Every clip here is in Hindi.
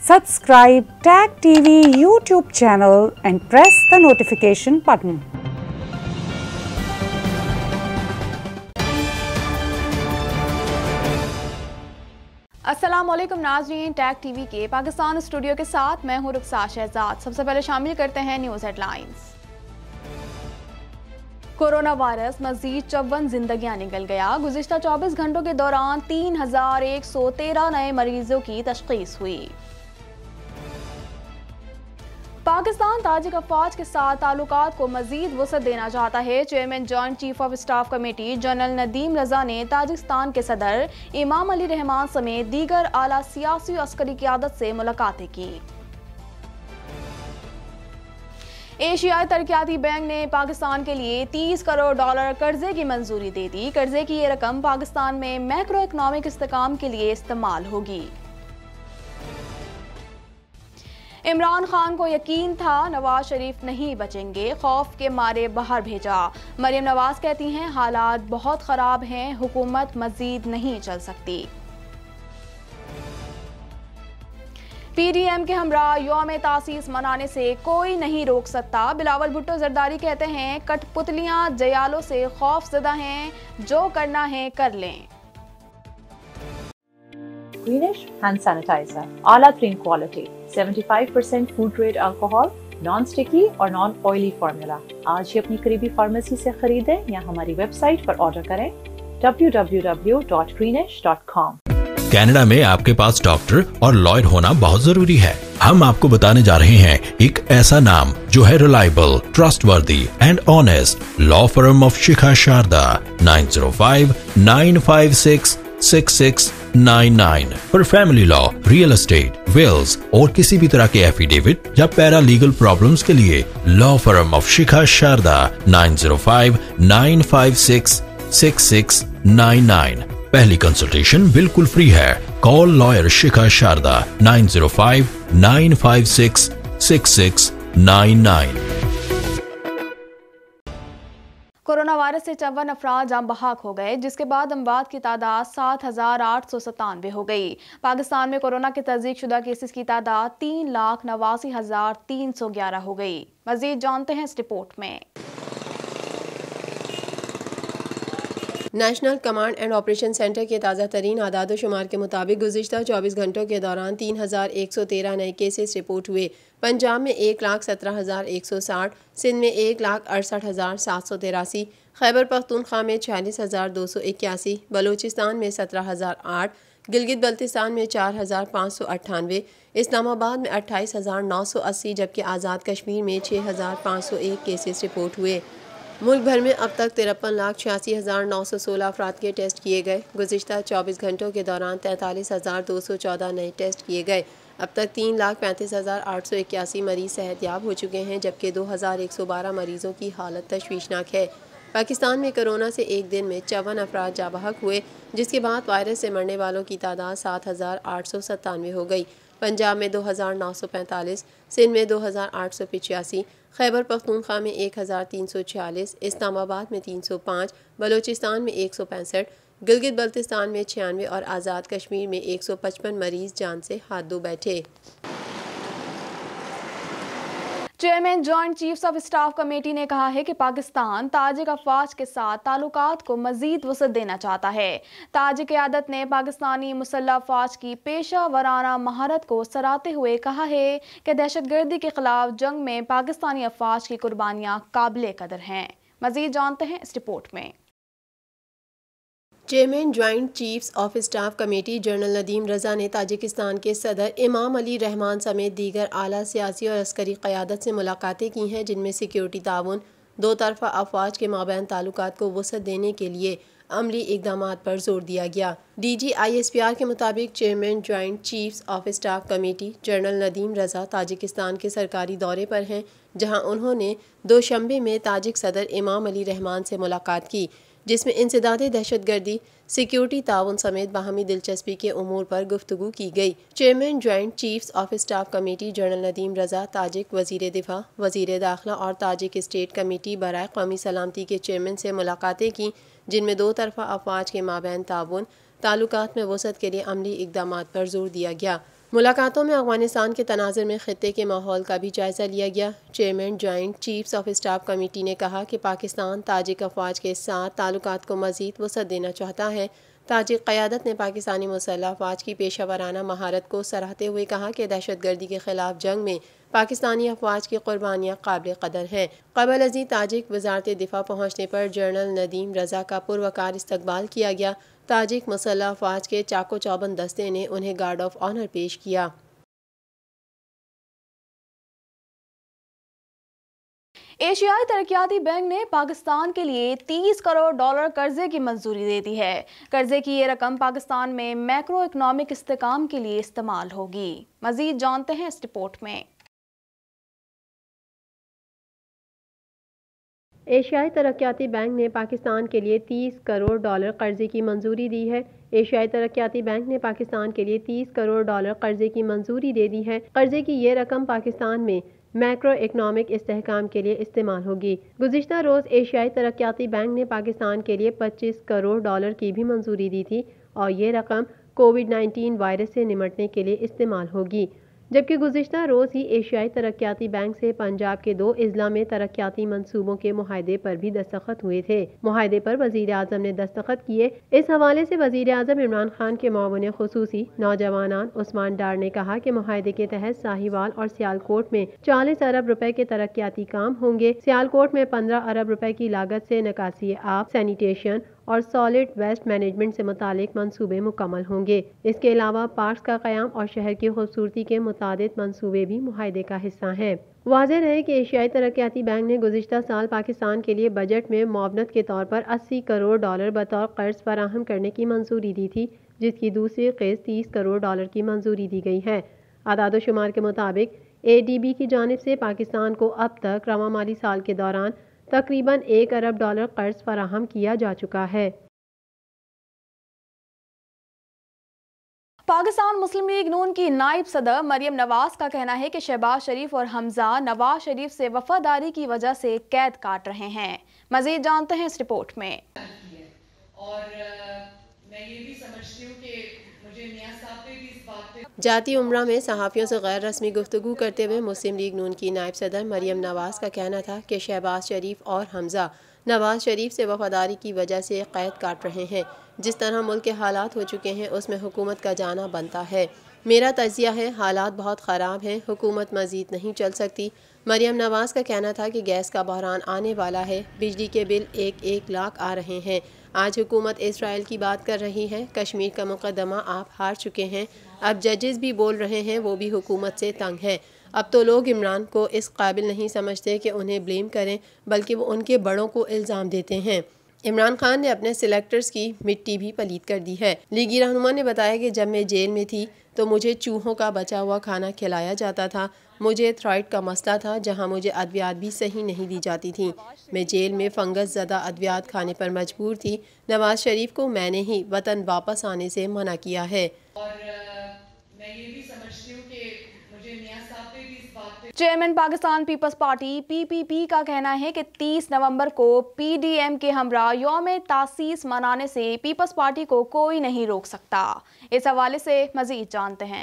Subscribe Tag TV YouTube channel and press the notification button. अस्सलामुअलैकुम नाज़रीन, टैग टीवी के पाकिस्तान स्टूडियो के साथ मैं हूं रुखसार शहजाद। सबसे पहले शामिल करते हैं न्यूज़ हेडलाइंस। कोरोना वायरस मजीद 54 जिंदगियां निकल गया। गुज़िश्ता 24 घंटों के दौरान 3113 नए मरीजों की तशख़ीस हुई। पाकिस्तान ताजिक अफवाज के साथ ताल्लुकात को मजीद वसअत देना चाहता है। Chairman joint chief of staff committee general Nadeem Raza ने ताजिकिस्तान के सदर इमाम अली रहमान समेत दीगर आला सियासी और अस्करी क़यादत से मुलाकातें की। एशियाई तरक्याती बैंक ने पाकिस्तान के लिए $30 करोड़ कर्जे की मंजूरी दे दी। कर्जे की ये रकम पाकिस्तान में मैक्रो इकनॉमिक इस्तेकाम के लिए इस्तेमाल होगी। इमरान खान को यकीन था नवाज शरीफ नहीं बचेंगे, खौफ के मारे बाहर भेजा। मरियम नवाज कहती हैं हालात बहुत खराब हैं, हुकूमत मजीद नहीं चल सकती। पीडीएम के हमरा यौम तासीस मनाने से कोई नहीं रोक सकता। बिलावल भुट्टो जरदारी कहते हैं कठपुतलियां जयालों से खौफजदा हैं, जो करना है कर लें। Greenish hand sanitizer, आला तरीन quality, 75% food grade alcohol, non sticky और नॉन ऑयली फार्मूला। आज ही अपनी करीबी फार्मेसी से खरीदें या हमारी वेबसाइट पर ऑर्डर करें www.greenish.com। कनाडा में आपके पास डॉक्टर और लॉयर होना बहुत जरूरी है। हम आपको बताने जा रहे हैं एक ऐसा नाम जो है reliable, trustworthy and honest. Law firm of Shikha Sharda, 9059566699 पर family law, real estate, wills और किसी भी तरह के एफिडेविट या पैरा लीगल प्रॉब्लम्स के लिए law firm of Shikha Sharda, 9059566699। पहली कंसल्टेशन बिल्कुल फ्री है। Call lawyer Shikha Sharda, 9059566699। Coronavirus से 54 अफराद जाम बहाक हो गए, जिसके बाद अमवात की तादाद 7897 हो गई। पाकिस्तान में कोरोना के तस्दीक शुदा केसेस की तादाद 3,89,311 हो गई। मजीद जानते हैं इस रिपोर्ट में। National command and operation centre के ताज़ा तरीन आदाद शुमार के मुताबिक गुज़िश्ता 24 घंटों के दौरान 3113 नए केसेस रिपोर्ट हुए। पंजाब में 1,17,160, सिंध में 1,68,783, खैबर पख्तूनख्वा में 46,281, बलूचिस्तान में 17,008, गिलगित बल्तिस्तान में 4,598, इस्लामाबाद में 28,980 जबकि आज़ाद कश्मीर में 6,501 केसेस रिपोर्ट हुए। मुल्क भर में अब तक 53,86,916 अफराद के टेस्ट किए गए। गुज़िश्ता 24 घंटों के दौरान 43,214 नए टेस्ट किए गए। अब तक 3,35,881 मरीज सेहतयाब हो चुके हैं, जबकि 2,112 मरीजों की हालत तशवीशनाक है। पाकिस्तान में कोरोना से एक दिन में 54 अफराद जाबहक हुए, जिसके बाद वायरस से मरने वालों की तादाद 7,897 हो गई। पंजाब में 2,945, सिंध में 2,885, खैबर पख्तूनख्वा में 1,346, इस्लामाबाद में 305, बलूचिस्तान में 165, गिलगित बल्तिस्तान में 96 और आज़ाद कश्मीर में 155 मरीज जान से हाथ धो बैठे। Chairman joint chiefs of staff committee ने कहा है कि पाकिस्तान ताजिक अफवाज के साथ ताल्लुकात को मजीद वसअत देना चाहता है। ताजिक क़यादत ने पाकिस्तानी मुसल्लह अफवाज की पेशा वराना महारत को सराहते हुए कहा है कि दहशतगर्दी के खिलाफ जंग में पाकिस्तानी अफवाज की कुर्बानियाँ काबिल कदर हैं। मजीद जानते हैं इस रिपोर्ट में। Chairman joint chiefs of staff committee general Nadeem Raza ने ताजिकिस्तान के सदर इमाम अली रहमान समेत दीगर आला सियासी और अस्करी क़यादत से मुलाकातें की हैं, जिनमें सिक्योरिटी ताउन, दो तरफ़ा अफवाज के माबैन ताल्लुकात को वसअत देने के लिए अमली इक़दामात पर जोर दिया गया। DGISPR के मुताबिक chairman joint chiefs of staff committee general Nadeem Raza Tajikistan के सरकारी दौरे पर हैं, जहाँ उन्होंने दोशंबे में ताजिक सदर इमाम अली रहमान से मुलाकात की, जिसमें इंसदादे दहशतगर्दी, सिक्योरिटी ताउन समेत बाहमी दिलचस्पी के उमूर पर गुफ्तगू की गई। Chairman joint chiefs of staff committee general Nadeem Raza Tajik वज़ीर दिफा, वज़ीर दाखिला और ताजिक स्टेट कमेटी बराए कौमी सलामती के चेयरमैन से मुलाकातें की, जिनमें दो तरफ़ा अफवाज के माबैन ताउन, ताल्लुकात में वसअत के लिए अमली इक़दामात पर जोर दिया गया। मुलाकातों में अफगानिस्तान के तनाज़ुर में खित्ते के माहौल का भी जायज़ा लिया गया। Chairman joint chiefs of staff committee ने कहा कि पाकिस्तान ताजिक अफवाज के साथ ताल्लुकात को मज़ीद वसअत देना चाहता है। ताजिक क़यादत ने पाकिस्तानी मुसल्लह अफवाज की पेशा वराना महारत को सराहते हुए कहा कि दहशतगर्दी के खिलाफ जंग में पाकिस्तानी अफवाज की कुर्बानियाँ काबिल कदर हैं। क़बल अज़ीं ताजिक वज़ारत दिफ़ा पहुँचने पर जनरल नदीम रज़ा का पुरवकार इस्तकबाल किया गया। ताजिक मुसल्लह अफवाज के चाको चौबंद दस्ते ने उन्हें गार्ड ऑफ ऑनर पेश किया। एशियाई तरक्याती बैंक ने पाकिस्तान के लिए $30 करोड़ कर्जे की मंजूरी दे दी है। कर्जे की ये रकम पाकिस्तान में मैक्रो इकोनॉमिक इस्तेकाम के लिए इस्तेमाल होगी। मजीद जानते हैं इस रिपोर्ट में। एशियाई तरक्याती बैंक ने पाकिस्तान के लिए $30 करोड़ कर्जे की मंजूरी दी है। एशियाई तरक्याती बैंक ने पाकिस्तान के लिए $30 करोड़ कर्जे की मंजूरी दे दी है। कर्जे की ये रकम पाकिस्तान में मैक्रो इकनॉमिक इस्तेहकाम के लिए इस्तेमाल होगी। गुज़िश्ता रोज़ एशियाई तरक्याती बैंक ने पाकिस्तान के लिए $25 करोड़ की भी मंजूरी दी थी और ये रकम कोविड-19 वायरस से निमटने के लिए इस्तेमाल होगी। जबकि गुज़िश्ता रोज़ ही एशियाई तरक्याती बैंक से पंजाब के 2 अजला में तरक्याती मंसूबों के मुआहदे पर भी दस्तखत हुए थे। मुआहदे पर वज़ीर आज़म ने दस्तखत किए। इस हवाले से वज़ीर आज़म इमरान खान के मुआविन खुसूसी नौजवानान उस्मान डार ने कहा कि मुआहदे के तहत साहिवाल और सियालकोट में 40 अरब रुपए के तरक्याती काम होंगे। सियालकोट में 15 अरब रुपए की लागत से निकासी आब, सैनिटेशन और सॉलिड वेस्ट मैनेजमेंट से मुतालिक मंसूबे मुकम्मल होंगे। इसके अलावा पार्क्स का क़याम और शहर की खूबसूरती के मुतादिद मंसूबे भी मुआहदे का हिस्सा हैं। वाज़ेह रहे कि एशियाई तरक्याती बैंक ने गुज़िश्ता साल पाकिस्तान के लिए बजट में मुआवनत के तौर पर $80 करोड़ बतौर कर्ज फराहम करने की मंजूरी दी थी, जिसकी दूसरी किस्त $30 करोड़ की मंजूरी दी गई है। आदादोशुमार के मुताबिक ADB की जानिब से पाकिस्तान को अब तक रवा माली साल के दौरान तकरीबन $1 अरब कर्ज फराहम किया जा चुका है। पाकिस्तान मुस्लिम लीग नून की नायब सदर मरियम नवाज का कहना है कि शहबाज शरीफ और हमजा नवाज शरीफ से वफादारी की वजह से कैद काट रहे हैं। मजीद जानते हैं इस रिपोर्ट में। और मैं ये भी समझती हूँ कि मुझे मियां साहब पे भी इस बात पे जाती उम्रा में सहाफ़ियों से गैर रस्मी गुफ्तगू करते हुए मुस्लिम लीग नून की नायब सदर मरियम नवाज का कहना था कि शहबाज शरीफ और हमजा नवाज शरीफ से वफादारी की वजह से कैद काट रहे हैं। जिस तरह मुल्क के हालात हो चुके हैं उसमें हुकूमत का जाना बनता है। मेरा तजिया है हालात बहुत ख़राब हैं, हुकूमत मज़ीद नहीं चल सकती। मरियम नवाज का कहना था कि गैस का बहरान आने वाला है, बिजली के बिल 1-1 लाख आ रहे हैं। आज हुकूमत इसराइल की बात कर रही है। कश्मीर का मुकदमा आप हार चुके हैं। अब जजेस भी बोल रहे हैं, वो भी हुकूमत से तंग है। अब तो लोग इमरान को इस काबिल नहीं समझते कि उन्हें ब्लेम करें, बल्कि वो उनके बड़ों को इल्ज़ाम देते हैं। इमरान खान ने अपने सिलेक्टर्स की मिट्टी भी पलीद कर दी है। लीगी रहनुमा ने बताया कि जब मैं जेल में थी तो मुझे चूहों का बचा हुआ खाना खिलाया जाता था। मुझे थायराइड का मसला था, जहां मुझे अद्वियात भी सही नहीं दी जाती थी। मैं जेल में फंगस ज़दा अद्वियात खाने पर मजबूर थी। नवाज शरीफ को मैंने ही वतन वापस आने से मना किया है। और मैं ये भी समझती हूँ कि मुझे मियां साहब पे भी इस बात पे chairman Pakistan Peoples Party PPP का कहना है कि 30 नवंबर को PDM के हमरा यौम तासीस मनाने से पीपल्स पार्टी को कोई नहीं रोक सकता। इस हवाले से मजीद जानते हैं।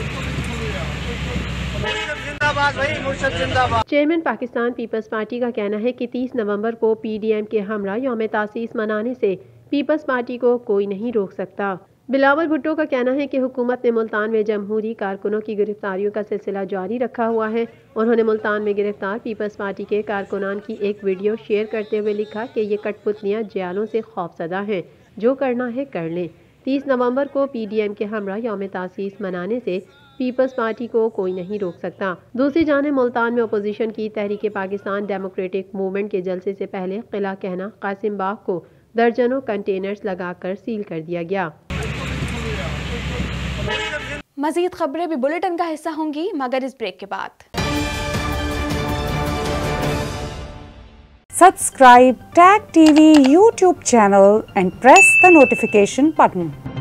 चेयरमैन पाकिस्तान पीपल्स पार्टी का कहना है कि 30 नवंबर को PDM के हमरा यौम तासीस मनाने से पीपल्स पार्टी को कोई नहीं रोक सकता। बिलावल भुट्टो का कहना है कि हुकूमत ने मुल्तान में जमहूरी कारकुनों की गिरफ्तारियों का सिलसिला जारी रखा हुआ है। उन्होंने मुल्तान में गिरफ्तार पीपल्स पार्टी के कारकुनान की एक वीडियो शेयर करते हुए लिखा कि ये कठपुतलियां जियालों से खौफजदा हैं, जो करना है कर लें। 30 नवंबर को PDM के हमरा यौम तासीस मनाने से पीपल्स पार्टी को कोई नहीं रोक सकता। दूसरी जानिब मुल्तान में अपोजिशन की तहरीक पाकिस्तान डेमोक्रेटिक मूवमेंट के जलसे से पहले किला कहना कासिम बाग को दर्जनों कंटेनर्स लगाकर सील कर दिया गया। मजीद खबरें भी बुलेटिन का हिस्सा होंगी, मगर इस ब्रेक के बाद। Subscribe TAG TV YouTube channel and press the notification button.